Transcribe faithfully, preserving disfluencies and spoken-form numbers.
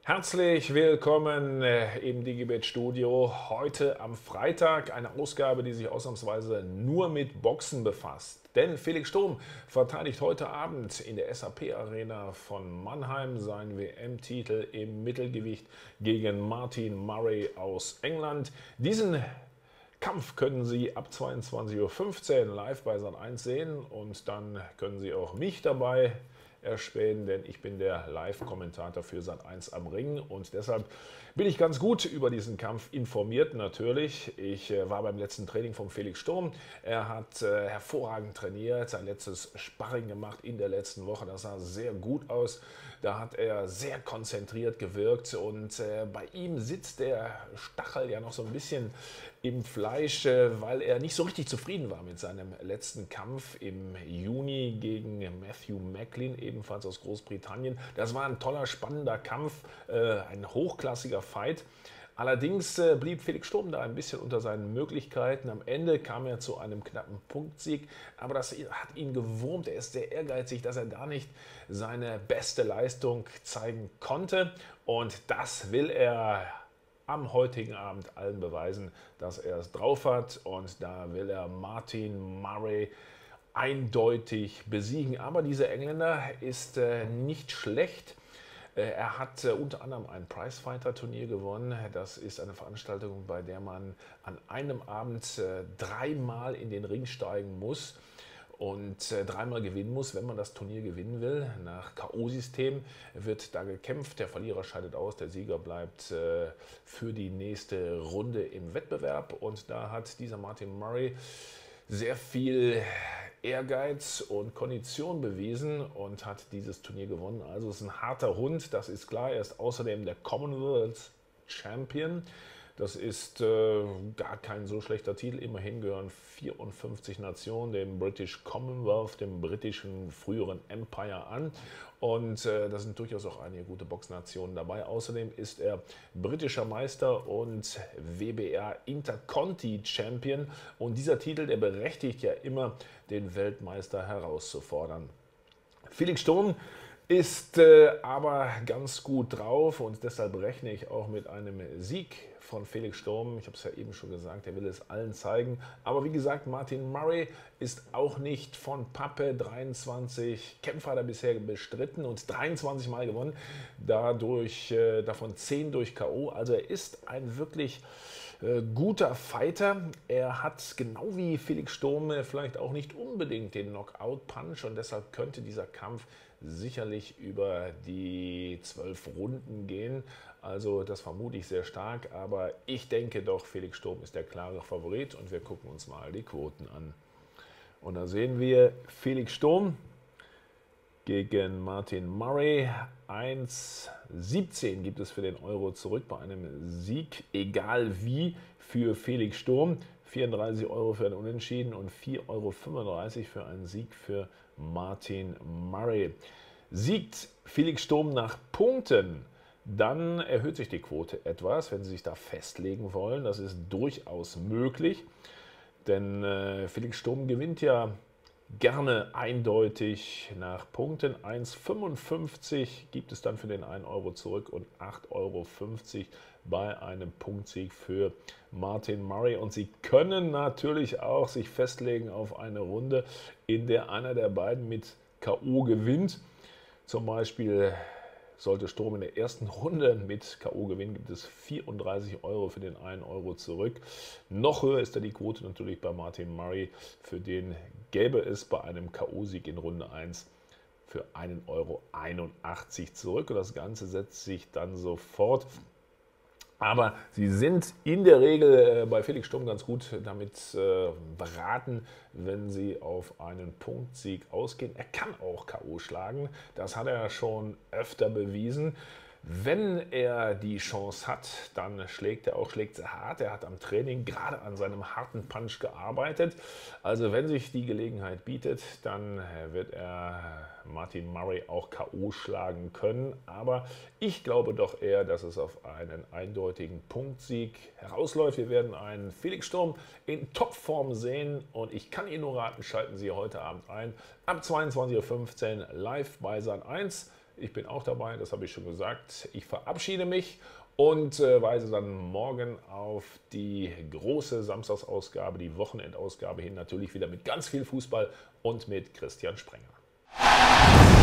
Herzlich willkommen äh, im Digibet Studio. Heute am Freitag eine Ausgabe, die sich ausnahmsweise nur mit Boxen befasst. Denn Felix Sturm verteidigt heute Abend in der S A P Arena von Mannheim seinen W M-Titel im Mittelgewicht gegen Martin Murray aus England. Diesen Kampf können Sie ab zweiundzwanzig Uhr fünfzehn live bei Sat eins sehen und dann können Sie auch mich dabei erspähen, denn ich bin der Live-Kommentator für Sat eins am Ring und deshalb bin ich ganz gut über diesen Kampf informiert natürlich. Ich äh, war beim letzten Training von Felix Sturm. Er hat äh, hervorragend trainiert, sein letztes Sparring gemacht in der letzten Woche. Das sah sehr gut aus. Da hat er sehr konzentriert gewirkt und äh, bei ihm sitzt der Stachel ja noch so ein bisschen im Fleisch, äh, weil er nicht so richtig zufrieden war mit seinem letzten Kampf im Juni gegen Matthew Macklin, ebenfalls aus Großbritannien. Das war ein toller, spannender Kampf, äh, ein hochklassiger Fight. Allerdings äh, blieb Felix Sturm da ein bisschen unter seinen Möglichkeiten. Am Ende kam er zu einem knappen Punktsieg, aber das hat ihn gewurmt. Er ist sehr ehrgeizig, dass er da nicht seine beste Leistung zeigen konnte. Und das will er am heutigen Abend allen beweisen, dass er es drauf hat. Und da will er Martin Murray eindeutig besiegen. Aber dieser Engländer ist äh, nicht schlecht. Er hat äh, unter anderem ein Prizefighter-Turnier gewonnen. Das ist eine Veranstaltung, bei der man an einem Abend äh, dreimal in den Ring steigen muss und äh, dreimal gewinnen muss, wenn man das Turnier gewinnen will. Nach K O-System wird da gekämpft. Der Verlierer scheidet aus, der Sieger bleibt äh, für die nächste Runde im Wettbewerb. Und da hat dieser Martin Murray sehr viel Ehrgeiz und Kondition bewiesen und hat dieses Turnier gewonnen. Also es ist ein harter Hund, das ist klar. Er ist außerdem der Commonwealth Champion. Das ist äh, gar kein so schlechter Titel. Immerhin gehören vierundfünfzig Nationen dem British Commonwealth, dem britischen früheren Empire an. Und äh, da sind durchaus auch einige gute Boxnationen dabei. Außerdem ist er britischer Meister und W B R Interconti Champion. Und dieser Titel, der berechtigt ja immer, den Weltmeister herauszufordern. Felix Sturm ist äh, aber ganz gut drauf und deshalb rechne ich auch mit einem Sieg von Felix Sturm. Ich habe es ja eben schon gesagt, er will es allen zeigen. Aber wie gesagt, Martin Murray ist auch nicht von Pappe. dreiundzwanzig Kämpfe hat er bisher bestritten und dreiundzwanzig Mal gewonnen. Dadurch, äh, davon zehn durch K O. Also er ist ein wirklich äh, guter Fighter. Er hat genau wie Felix Sturm äh, vielleicht auch nicht unbedingt den Knockout-Punch und deshalb könnte dieser Kampf sicherlich über die zwölf Runden gehen. Also das vermute ich sehr stark, aber ich denke doch, Felix Sturm ist der klare Favorit und wir gucken uns mal die Quoten an. Und da sehen wir Felix Sturm gegen Martin Murray. eins Komma siebzehn gibt es für den Euro zurück bei einem Sieg, egal wie, für Felix Sturm. vierunddreißig Euro für ein Unentschieden und vier Komma fünfunddreißig Euro für einen Sieg für Martin Murray. Siegt Felix Sturm nach Punkten, dann erhöht sich die Quote etwas, wenn Sie sich da festlegen wollen. Das ist durchaus möglich, denn äh, Felix Sturm gewinnt ja gerne eindeutig nach Punkten. eins Komma fünfundfünfzig gibt es dann für den einen Euro zurück und acht Komma fünfzig Euro bei einem Punktsieg für Martin Murray. Und Sie können natürlich auch sich festlegen auf eine Runde, in der einer der beiden mit K O gewinnt. Zum Beispiel sollte Sturm in der ersten Runde mit K O gewinnen, gibt es vierunddreißig Euro für den einen Euro zurück. Noch höher ist da die Quote natürlich bei Martin Murray. Für den gäbe es bei einem K O-Sieg in Runde eins für einen Euro einundachtzig zurück. Und das Ganze setzt sich dann sofort. Aber Sie sind in der Regel bei Felix Sturm ganz gut damit äh, beraten, wenn Sie auf einen Punktsieg ausgehen. Er kann auch K O schlagen, das hat er schon öfter bewiesen. Wenn er die Chance hat, dann schlägt er auch, schlägt sehr hart. Er hat am Training gerade an seinem harten Punch gearbeitet. Also wenn sich die Gelegenheit bietet, dann wird er Martin Murray auch K O schlagen können. Aber ich glaube doch eher, dass es auf einen eindeutigen Punktsieg herausläuft. Wir werden einen Felix Sturm in Topform sehen und ich kann Ihnen nur raten, schalten Sie heute Abend ein. Ab zweiundzwanzig Uhr fünfzehn live bei Sat eins. Ich bin auch dabei, das habe ich schon gesagt. Ich verabschiede mich und äh, weise dann morgen auf die große Samstagsausgabe, die Wochenendausgabe hin, natürlich wieder mit ganz viel Fußball und mit Christian Sprenger.